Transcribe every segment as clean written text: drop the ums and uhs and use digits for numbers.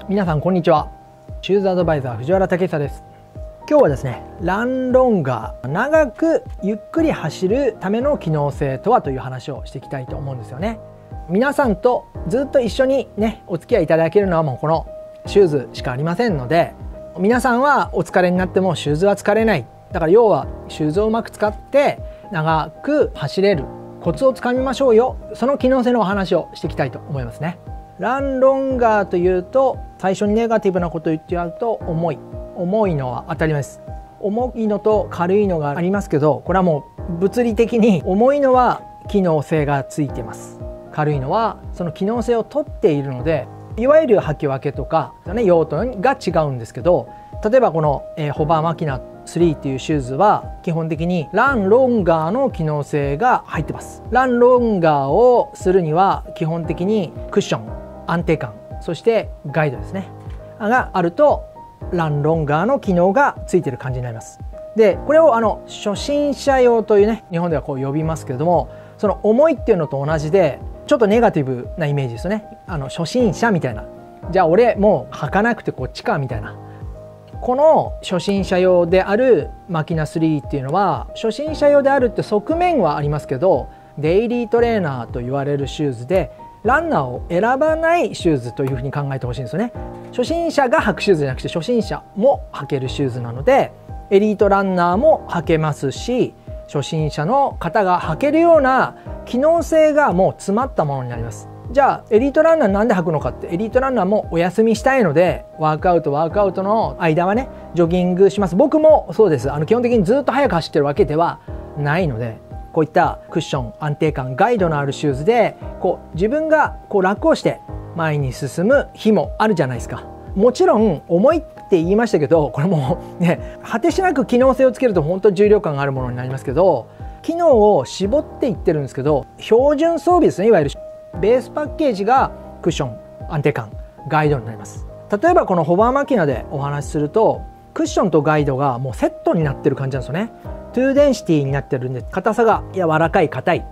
皆さんこんにちは。シューズアドバイザー藤原武久です。今日はですね、ランロンガー、長くゆっくり走るための機能性とはという話をしていきたいと思うんですよね。皆さんとずっと一緒にねお付き合いいただけるのはもうこのシューズしかありませんので、皆さんはお疲れになってもシューズは疲れない。だから要はシューズをうまく使って長く走れるコツをつかみましょうよ。その機能性のお話をしていきたいと思いますね。ランロンガーというと最初にネガティブなことを言ってやると重いのは当たり前です。重いのと軽いのがありますけど、これはもう物理的に重いのは機能性がついてます。軽いのはその機能性を取っているので、いわゆる履き分けとか、ね、用途が違うんですけど、例えばこの、ホバーマキナ3っていうシューズは基本的にランロンガーの機能性が入ってます。ランロンガーをするには基本的にクッション、安定感、そしてガイドですねがあるとランロンガーの機能がついている感じになります。でこれを初心者用というね、日本ではこう呼びますけれども、その重いっていうのと同じでちょっとネガティブなイメージですよね。初心者みたいな、じゃあ俺もう履かなくてこっちかみたいな。この初心者用であるマキナ3っていうのは、初心者用であるって側面はありますけど、デイリートレーナーと言われるシューズでランナーを選ばないシューズというふうに考えてほしいんですよね。初心者が履くシューズじゃなくて初心者も履けるシューズなので、エリートランナーも履けますし、初心者の方が履けるような機能性がもう詰まったものになります。じゃあエリートランナーなんで履くのかって、エリートランナーもお休みしたいのでワークアウトの間はねジョギングします。僕もそうです。基本的にずっと速く走ってるわけではないので、こういったクッション、安定感、ガイドのあるシューズでこう自分がこう楽をして前に進む日もあるじゃないですか。もちろん重いって言いましたけど、これもね果てしなく機能性をつけると本当に重量感があるものになりますけど、機能を絞っていってるんですけど、標準装備ですね。いわゆるベースパッケージがクッション、安定感、ガイドになります。例えばこのホバーマキナでお話しすると、クッションとガイドがもうセットになってる感じなんですよね。トゥーデンシティになってるんで、硬さが柔らかい、硬い、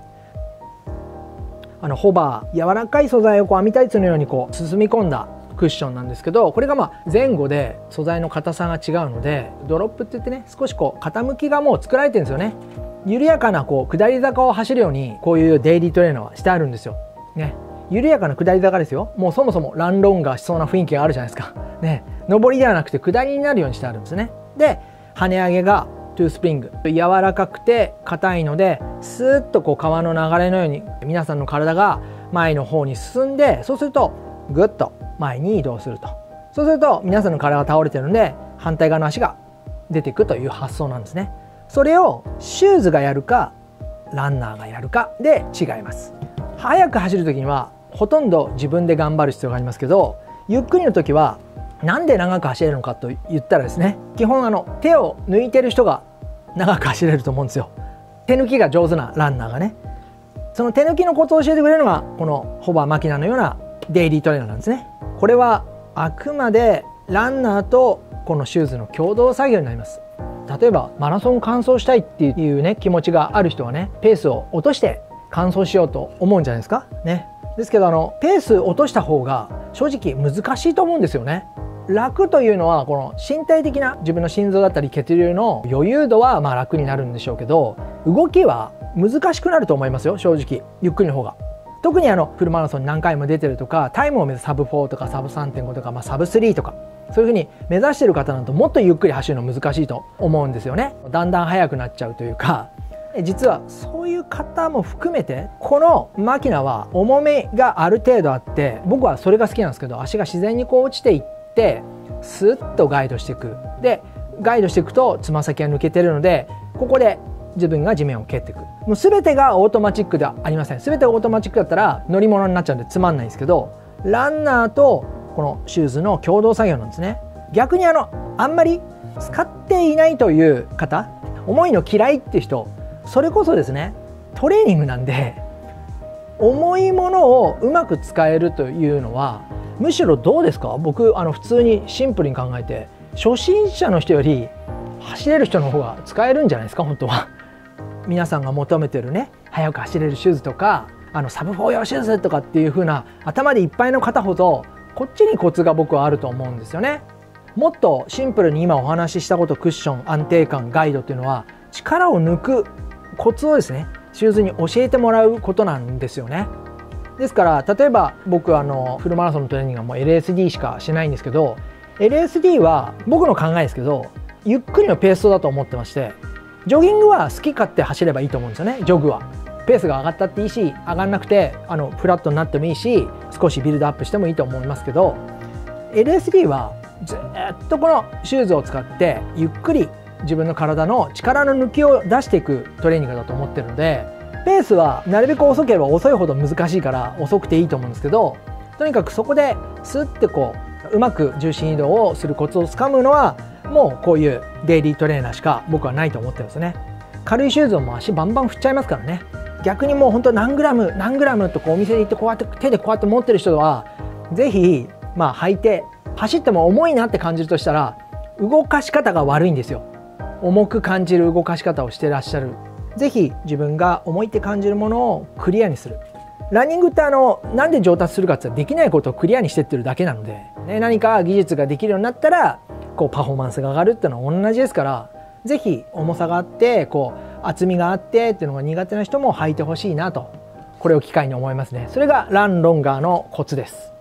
ホバー、柔らかい素材をこう網タイツのようにこう包み込んだクッションなんですけど、これが前後で素材の硬さが違うので、ドロップって言ってね、少しこう傾きがもう作られてるんですよね。緩やかなこう下り坂を走るようにこういうデイリートレーナーはしてあるんですよね。緩やかな下り坂ですよ。もうそもそもランロンガーしそうな雰囲気があるじゃないですかね。上りではなくて下りになるようにしてあるんですね。で跳ね上げがトゥースプリング、柔らかくて硬いので、スーッとこう川の流れのように皆さんの体が前の方に進んで、そうするとぐっと前に移動すると。そうすると皆さんの体が倒れてるので反対側の足が出ていくという発想なんですね。それをシューズがやるかランナーがやるかで違います。速く走る時にはほとんど自分で頑張る必要がありますけど、ゆっくりの時はなんで長く走れるのかと言ったらですね、基本手を抜いてる人が長く走れると思うんですよ。手抜きが上手なランナーがね。その手抜きのコツを教えてくれるのがこのホバーマキナのようなデイリートレーナーなんですね。これはあくまでランナーとこのシューズの共同作業になります。例えばマラソン完走したいっていうね気持ちがある人はね、ペースを落として完走しようと思うんじゃないですかね。ですけどペース落とした方が正直難しいと思うんですよね。楽というのはこの身体的な自分の心臓だったり血流の余裕度は楽になるんでしょうけど、動きは難しくなると思いますよ、正直。ゆっくりの方が。特にフルマラソンに何回も出てるとか、タイムを目指すサブ4とかサブ 3.5 とか、サブ3とかそういう風に目指してる方なんともっとゆっくり走るの難しいと思うんですよね。だんだん速くなっちゃうというか、実はそういう方も含めてこのマキナは重めがある程度あって、僕はそれが好きなんですけど、足が自然にこう落ちていってスッとガイドしていく。でガイドしていくとつま先が抜けてるので、ここで自分が地面を蹴っていく。もう全てがオートマチックではありません。全てオートマチックだったら乗り物になっちゃうんでつまんないんですけど、ランナーとこのシューズの共同作業なんですね。逆にあんまり使っていないという方、重いの嫌いっていう人、それこそですねトレーニングなんで、重いものをうまく使えるというのはむしろどうですか。僕普通にシンプルに考えて、初心者の人より走れる人の方が使えるんじゃないですか本当は。皆さんが求めてるね速く走れるシューズとかサブ4用シューズとかっていう風な頭でいっぱいの方ほどこっちにコツが僕はあると思うんですよね。もっとシンプルに今お話ししたこと、クッション、安定感、ガイドっていうのは力を抜くコツをですね、シューズに教えてもらうことなんですよね。ですから例えば僕フルマラソンのトレーニングはもう LSD しかしないんですけど、 LSD は僕の考えですけどゆっくりのペーストだと思ってまして、ジョギングは好き勝手走ればいいと思うんですよね。ジョグはペースが上がったっていいし、上がんなくてフラットになってもいいし、少しビルドアップしてもいいと思いますけど、 LSD はずっとこのシューズを使ってゆっくり自分の体の力の抜きを出していくトレーニングだと思ってるので、ペースはなるべく遅ければ遅いほど難しいから遅くていいと思うんですけど、とにかくそこでスッてうまく重心移動をするコツをつかむのはもうこういうデイリートレーナーしか僕はないと思ってるんですね。軽いシューズをもう足バンバン振っちゃいますからね。逆にもう本当何グラム何グラムとお店で行ってこうやって手でこうやって持ってる人はぜひ履いて、走っても重いなって感じるとしたら動かし方が悪いんですよ。重く感じる動かし方をしてらっしゃる。ぜひ自分が重いって感じるものをクリアにする。ランニングってなんで上達するかってできないことをクリアにしてってるだけなので、何か技術ができるようになったらパフォーマンスが上がるっていうのは同じですから、ぜひ重さがあって厚みがあってっていうのが苦手な人も履いてほしいなと、これを機会に思いますね。それがランロンガーのコツです。